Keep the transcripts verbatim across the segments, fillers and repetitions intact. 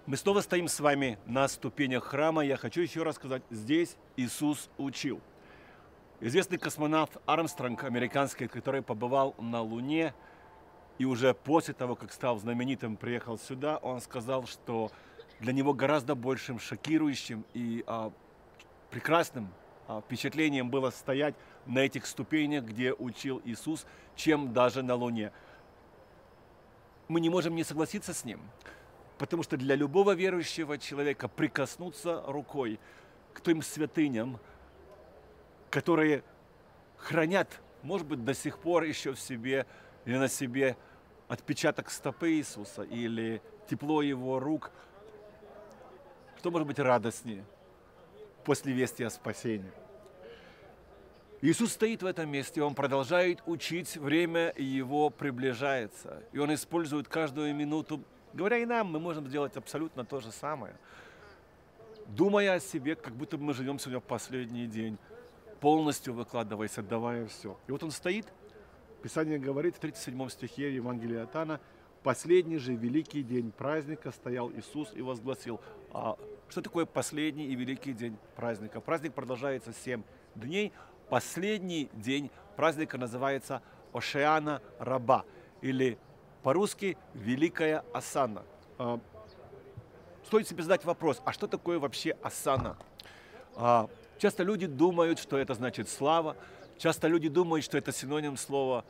Мы снова стоим с вами на ступенях храма. Я хочу еще раз сказать, здесь Иисус учил. Известный космонавт Армстронг, американский, который побывал на Луне, и уже после того, как стал знаменитым, приехал сюда, он сказал, что для него гораздо большим шокирующим и а, прекрасным а, впечатлением было стоять на этих ступенях, где учил Иисус, чем даже на Луне. Мы не можем не согласиться с ним. Потому что для любого верующего человека прикоснуться рукой к тем святыням, которые хранят, может быть, до сих пор еще в себе или на себе отпечаток стопы Иисуса или тепло Его рук, что может быть радостнее после вести о спасении? Иисус стоит в этом месте, Он продолжает учить, время Его приближается, и Он использует каждую минуту. Говоря и нам, мы можем сделать абсолютно то же самое. Думая о себе, как будто мы живем сегодня в последний день, полностью выкладываясь, отдавая все. И вот он стоит, Писание говорит в тридцать седьмом стихе Евангелия от Иоанна: «Последний же великий день праздника стоял Иисус и возгласил». А что такое последний и великий день праздника? Праздник продолжается семь дней. Последний день праздника называется Ошеана Раба, или по-русски «Великая Осанна». Стоит себе задать вопрос, а что такое вообще осанна? Часто люди думают, что это значит слава. Часто люди думают, что это синоним слова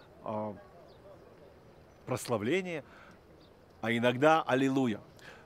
прославление, а иногда аллилуйя.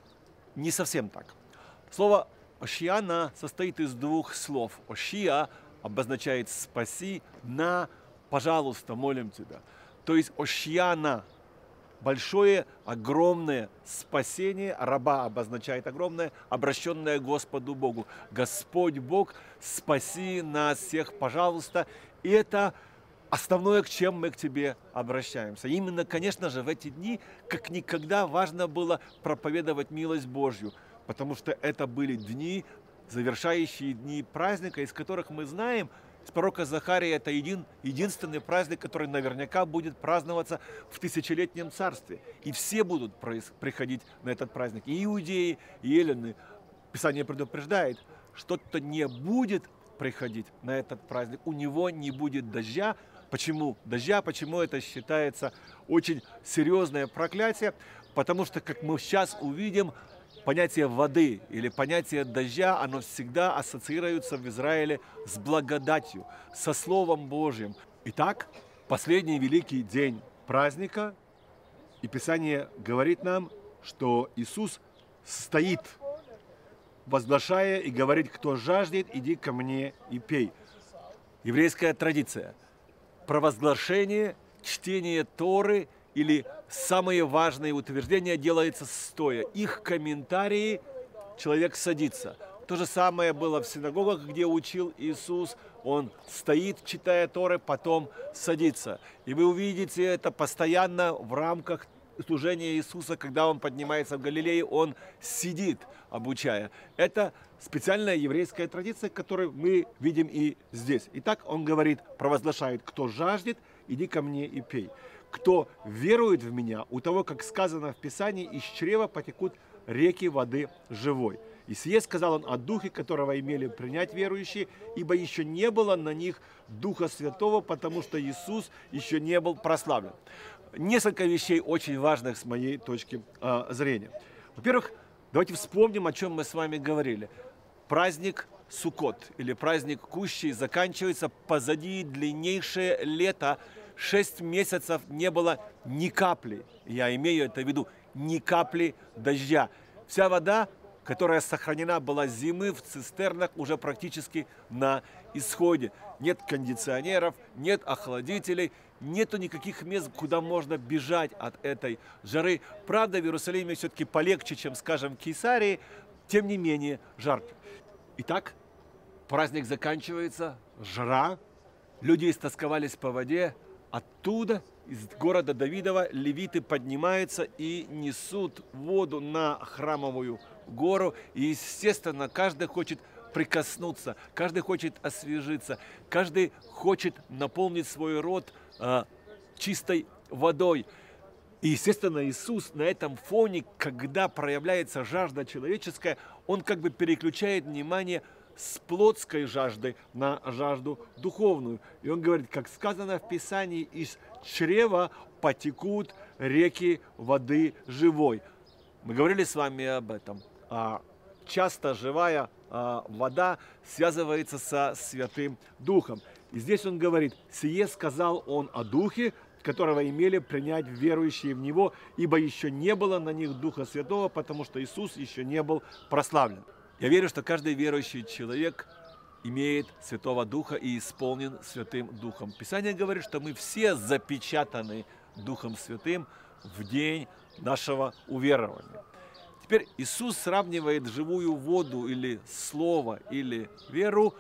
Не совсем так. Слово «ошиана» состоит из двух слов. «Ошия» обозначает «спаси», «на», «пожалуйста, молим тебя». То есть «ошиана» большое, огромное спасение, раба обозначает огромное, обращенное Господу Богу. Господь Бог, спаси нас всех, пожалуйста. И это основное, к чем мы к тебе обращаемся. Именно, конечно же, в эти дни, как никогда, важно было проповедовать милость Божью, потому что это были дни, завершающие дни праздника, из которых мы знаем, с пророка Захария, это един, единственный праздник, который наверняка будет праздноваться в тысячелетнем царстве. И все будут проис, приходить на этот праздник. И иудеи, и эллины. Писание предупреждает, что кто не будет приходить на этот праздник, у него не будет дождя. Почему дождя? Почему это считается очень серьезное проклятие? Потому что, как мы сейчас увидим, понятие воды или понятие дождя, оно всегда ассоциируется в Израиле с благодатью, со Словом Божьим. Итак, последний великий день праздника, и Писание говорит нам, что Иисус стоит, возглашая и говорит: кто жаждет, иди ко мне и пей. Еврейская традиция. Провозглашение, чтение Торы или самые важные утверждения делаются стоя. Их комментарии человек садится. То же самое было в синагогах, где учил Иисус. Он стоит, читая Торы, потом садится. И вы увидите это постоянно в рамках служения Иисуса, когда Он поднимается в Галилее, Он сидит, обучая. Это специальная еврейская традиция, которую мы видим и здесь. Итак, Он говорит, провозглашает: кто жаждет, иди ко мне и пей. Кто верует в меня, у того, как сказано в Писании, из чрева потекут реки воды живой. И сие сказал он о Духе, которого имели принять верующие, ибо еще не было на них Духа Святого, потому что Иисус еще не был прославлен. Несколько вещей очень важных с моей точки э, зрения. Во-первых, давайте вспомним, о чем мы с вами говорили. Праздник Суккот или праздник Кущей заканчивается, позади длиннейшее лето. Шесть месяцев не было ни капли, я имею это в виду, ни капли дождя. Вся вода, которая сохранена была с зимы в цистернах, уже практически на исходе. Нет кондиционеров, нет охладителей, нету никаких мест, куда можно бежать от этой жары. Правда, в Иерусалиме все-таки полегче, чем, скажем, в Кейсарии, тем не менее жарко. Итак, праздник заканчивается, жара, люди истосковались по воде. Оттуда, из города Давидова, левиты поднимаются и несут воду на храмовую гору. И, естественно, каждый хочет прикоснуться, каждый хочет освежиться, каждый хочет наполнить свой рот э, чистой водой. И, естественно, Иисус на этом фоне, когда проявляется жажда человеческая, Он как бы переключает внимание с плотской жаждой на жажду духовную. И Он говорит, как сказано в Писании, из чрева потекут реки воды живой. Мы говорили с вами об этом. Часто живая вода связывается со Святым Духом. И здесь Он говорит, «Сие сказал Он о Духе, которого имели принять верующие в Него, ибо еще не было на них Духа Святого, потому что Иисус еще не был прославлен». Я верю, что каждый верующий человек имеет Святого Духа и исполнен Святым Духом. Писание говорит, что мы все запечатаны Духом Святым в день нашего уверования. Теперь Иисус сравнивает живую воду или слово, или веру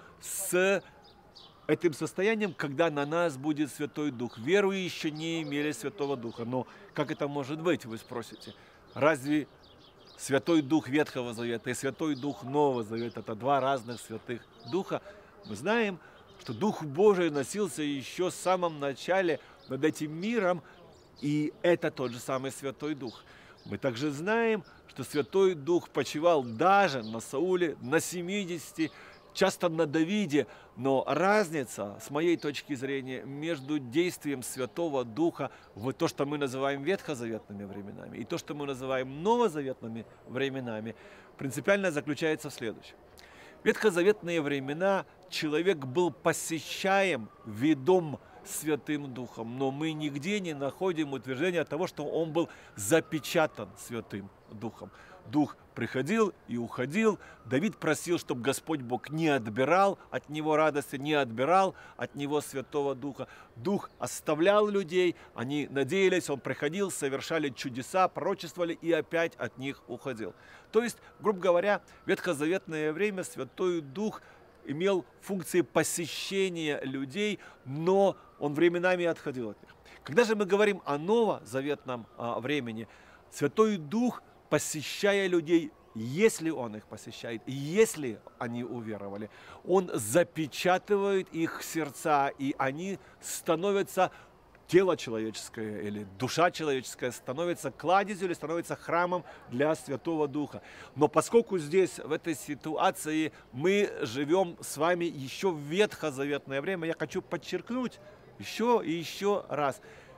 с этим состоянием, когда на нас будет Святой Дух. Верующие еще не имели Святого Духа. Но как это может быть, вы спросите? Разве Святой Дух Ветхого Завета и Святой Дух Нового Завета – это два разных Святых Духа? Мы знаем, что Дух Божий носился еще в самом начале над этим миром, и это тот же самый Святой Дух. Мы также знаем, что Святой Дух почивал даже на Сауле, на семидесяти, часто на Давиде, но разница, с моей точки зрения, между действием Святого Духа в то, что мы называем ветхозаветными временами, и то, что мы называем новозаветными временами, принципиально заключается в следующем. В ветхозаветные времена человек был посещаем, ведом Святым Духом, но мы нигде не находим утверждения того, что он был запечатан Святым Духом. Дух приходил и уходил. Давид просил, чтобы Господь Бог не отбирал от него радости, не отбирал от него Святого Духа. Дух оставлял людей, они надеялись, он приходил, совершали чудеса, пророчествовали и опять от них уходил. То есть, грубо говоря, в ветхозаветное время Святой Дух имел функции посещения людей, но он временами отходил от них. Когда же мы говорим о новозаветном а, времени, Святой Дух, посещая людей, если Он их посещает, если они уверовали, Он запечатывает их сердца, и они становятся, тело человеческое или душа человеческая становится кладезью или становится храмом для Святого Духа. Но поскольку здесь, в этой ситуации, мы живем с вами еще в ветхозаветное время, я хочу подчеркнуть еще и еще раз,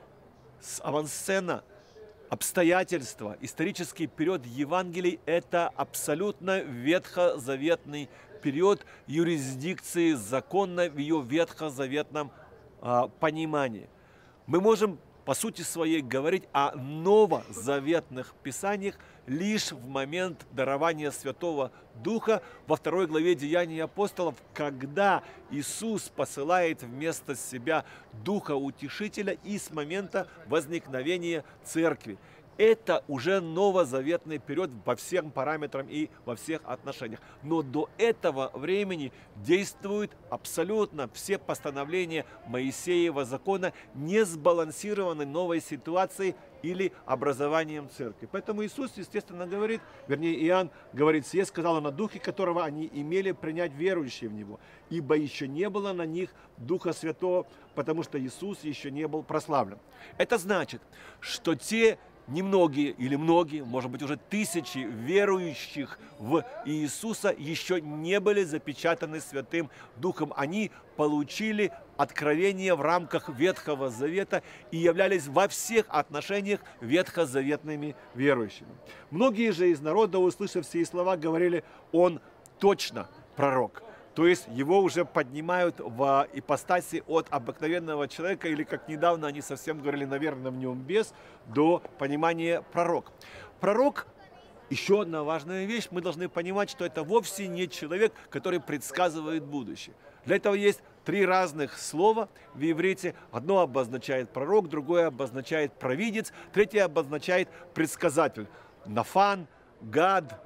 с авансцена, обстоятельства, исторический период Евангелий – это абсолютно ветхозаветный период юрисдикции закона в ее ветхозаветном а, понимании. Мы можем, по сути своей, говорить о новозаветных писаниях лишь в момент дарования Святого Духа во второй главе Деяний апостолов, когда Иисус посылает вместо себя Духа Утешителя и с момента возникновения Церкви. Это уже новозаветный период по всем параметрам и во всех отношениях. Но до этого времени действуют абсолютно все постановления Моисеева закона, не сбалансированы новой ситуацией или образованием церкви. Поэтому Иисус, естественно, говорит, вернее, Иоанн говорит, «Сие сказал Он о Духе, которого они имели принять верующие в Него, ибо еще не было на них Духа Святого, потому что Иисус еще не был прославлен». Это значит, что те немногие или многие, может быть, уже тысячи верующих в Иисуса еще не были запечатаны Святым Духом. Они получили откровение в рамках Ветхого Завета и являлись во всех отношениях ветхозаветными верующими. Многие же из народа, услышав сии слова, говорили: «Он точно пророк». То есть его уже поднимают в ипостаси от обыкновенного человека, или, как недавно они совсем говорили, наверное, в нем бес, до понимания пророк. Пророк, еще одна важная вещь, мы должны понимать, что это вовсе не человек, который предсказывает будущее. Для этого есть три разных слова в иврите. Одно обозначает пророк, другое обозначает провидец, третье обозначает предсказатель. Нафан, Гад,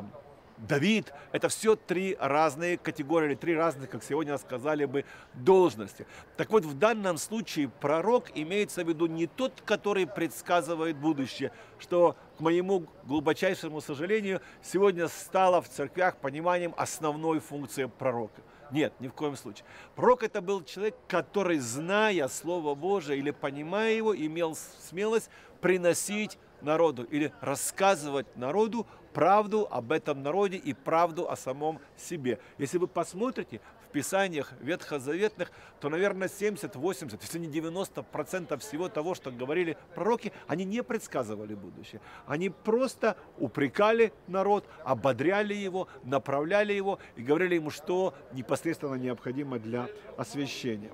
Давид – это все три разные категории, или три разных, как сегодня сказали бы, должности. Так вот, в данном случае пророк имеется в виду не тот, который предсказывает будущее, что, к моему глубочайшему сожалению, сегодня стало в церквях пониманием основной функции пророка. Нет, ни в коем случае. Пророк это был человек, который, зная Слово Божие или понимая его, имел смелость приносить народу или рассказывать народу правду об этом народе и правду о самом себе. Если вы посмотрите в Писаниях ветхозаветных, то, наверное, семьдесят-восемьдесят, если не девяносто процентов всего того, что говорили пророки, они не предсказывали будущее. Они просто упрекали народ, ободряли его, направляли его и говорили ему, что непосредственно необходимо для освящения.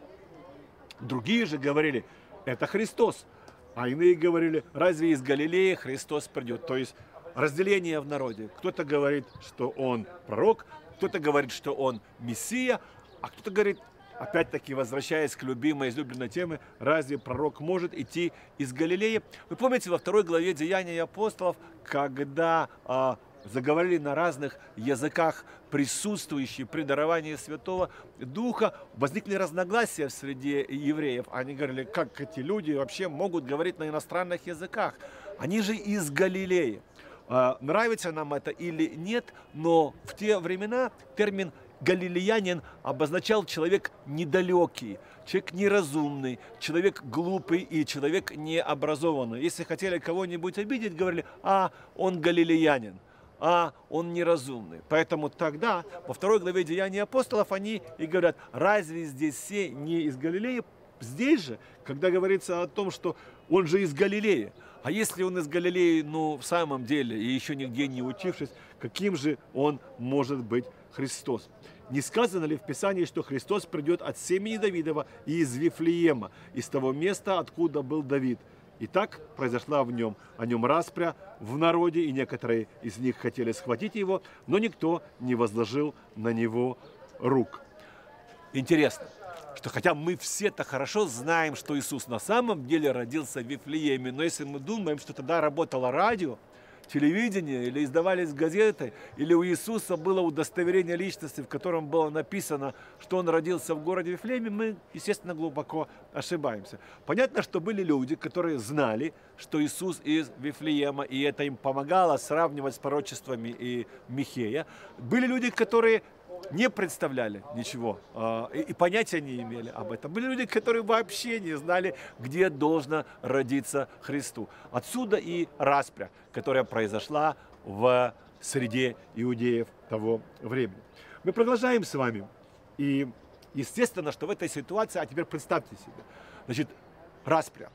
Другие же говорили, это Христос. А иные говорили, разве из Галилеи Христос придет? То есть разделение в народе. Кто-то говорит, что он пророк, кто-то говорит, что он Мессия, а кто-то говорит, опять-таки возвращаясь к любимой, излюбленной теме, разве пророк может идти из Галилеи? Вы помните во второй главе Деяний апостолов, когда а, заговорили на разных языках присутствующие при даровании Святого Духа, возникли разногласия среди евреев. Они говорили, как эти люди вообще могут говорить на иностранных языках? Они же из Галилеи. А, нравится нам это или нет, но в те времена термин «галилеянин» обозначал человек недалекий, человек неразумный, человек глупый и человек необразованный. Если хотели кого-нибудь обидеть, говорили, а, он галилеянин, а, он неразумный. Поэтому тогда, во второй главе Деяний апостолов, они и говорят, разве здесь все не из Галилеи? Здесь же, когда говорится о том, что он же из Галилеи, а если он из Галилеи, ну, в самом деле, и еще нигде не учившись, каким же он может быть Христос? Не сказано ли в Писании, что Христос придет от семени Давидова и из Вифлеема, из того места, откуда был Давид? И так произошла в нем, о нем распря в народе, и некоторые из них хотели схватить его, но никто не возложил на него рук. Интересно, что хотя мы все-то хорошо знаем, что Иисус на самом деле родился в Вифлееме, но если мы думаем, что тогда работало радио, телевидение, или издавались газеты, или у Иисуса было удостоверение личности, в котором было написано, что он родился в городе Вифлееме, мы, естественно, глубоко ошибаемся. Понятно, что были люди, которые знали, что Иисус из Вифлеема, и это им помогало сравнивать с пророчествами и Михея. Были люди, которые не представляли ничего э, и, и понятия не имели об этом. Были люди, которые вообще не знали, где должно родиться Христу. Отсюда и распря, которая произошла в среде иудеев того времени. Мы продолжаем с вами. И естественно, что в этой ситуации, а теперь представьте себе, значит, распря,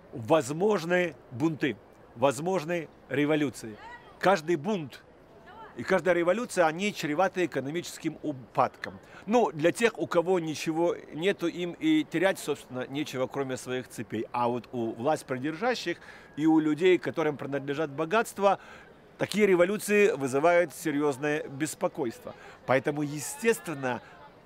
возможны бунты, возможны революции. Каждый бунт и каждая революция, они чреваты экономическим упадком. Ну, для тех, у кого ничего нету, им и терять, собственно, нечего, кроме своих цепей. А вот у власть придержащих и у людей, которым принадлежат богатства, такие революции вызывают серьезное беспокойство. Поэтому, естественно,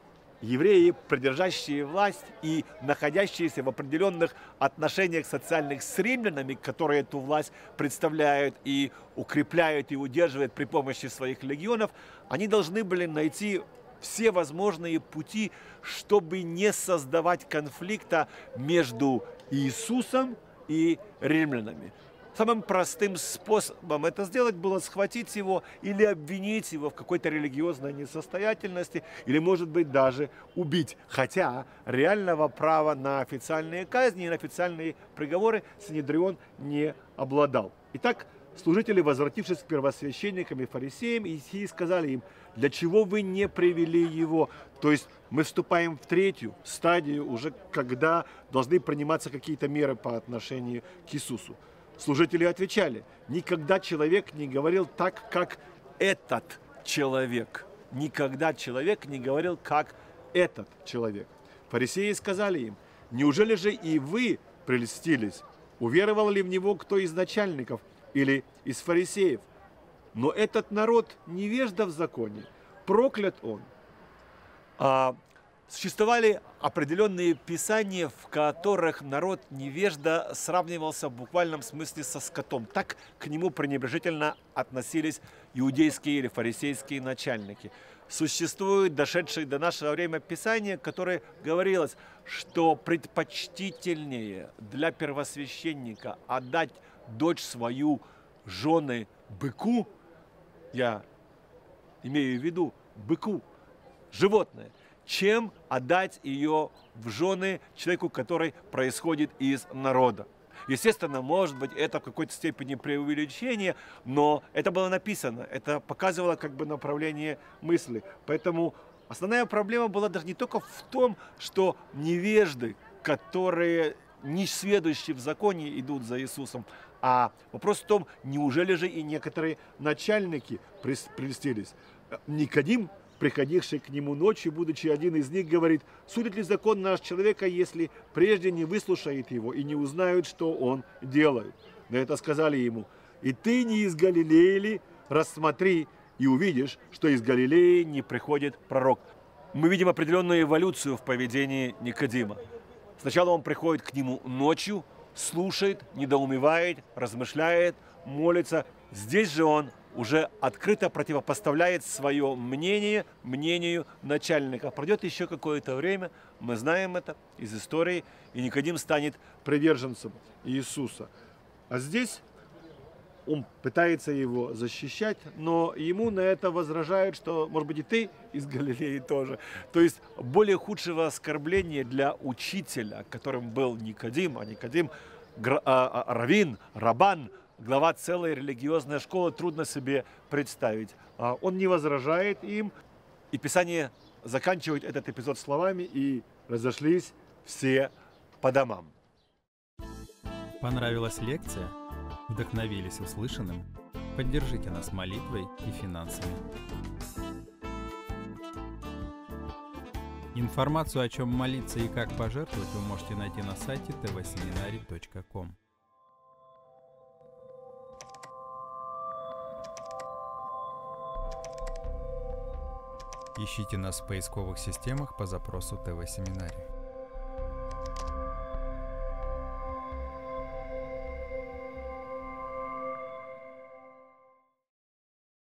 евреи, придержащие власть и находящиеся в определенных отношениях социальных с римлянами, которые эту власть представляют и укрепляют и удерживают при помощи своих легионов, они должны были найти все возможные пути, чтобы не создавать конфликта между Иисусом и римлянами. Самым простым способом это сделать было схватить его или обвинить его в какой-то религиозной несостоятельности, или, может быть, даже убить. Хотя реального права на официальные казни и на официальные приговоры Синедрион не обладал. Итак, служители, возвратившись к первосвященникам и фарисеям, и сказали им, для чего вы не привели его? То есть мы вступаем в третью стадию, уже когда должны приниматься какие-то меры по отношению к Иисусу. Служители отвечали, никогда человек не говорил так, как этот человек. Никогда человек не говорил, как этот человек. Фарисеи сказали им, неужели же и вы прельстились? Уверовал ли в него кто из начальников или из фарисеев? Но этот народ невежда в законе, проклят он. А существовали определенные писания, в которых народ невежда сравнивался в буквальном смысле со скотом. Так к нему пренебрежительно относились иудейские или фарисейские начальники. Существует дошедшее до нашего времени писание, которое говорилось, что предпочтительнее для первосвященника отдать дочь свою жены быку, я имею в виду быку, животное, чем отдать ее в жены человеку, который происходит из народа. Естественно, может быть, это в какой-то степени преувеличение, но это было написано, это показывало как бы направление мысли. Поэтому основная проблема была даже не только в том, что невежды, которые несведущие в законе, идут за Иисусом, а вопрос в том, неужели же и некоторые начальники прельстились. Никодим, приходивший к нему ночью, будучи один из них, говорит: «Судит ли закон наш человека, если прежде не выслушает его и не узнают, что он делает?» На это сказали ему: «И ты не из Галилеи ли? Рассмотри, и увидишь, что из Галилеи не приходит пророк». Мы видим определенную эволюцию в поведении Никодима. Сначала он приходит к нему ночью, слушает, недоумевает, размышляет, молится. Здесь же он уже открыто противопоставляет свое мнение мнению начальника. Пройдет еще какое-то время, мы знаем это из истории, и Никодим станет приверженцем Иисуса. А здесь он пытается его защищать, но ему на это возражают, что, может быть, и ты из Галилеи тоже. То есть более худшего оскорбления для учителя, которым был Никодим, а Никодим раввин, рабан, глава целой религиозной школы, трудно себе представить. Он не возражает им, и Писание заканчивает этот эпизод словами: «И разошлись все по домам». Понравилась лекция? Вдохновились услышанным? Поддержите нас молитвой и финансами. Информацию, о чем молиться и как пожертвовать, вы можете найти на сайте тэ вэ семинарий точка ком. Ищите нас в поисковых системах по запросу тэ вэ Семинарий.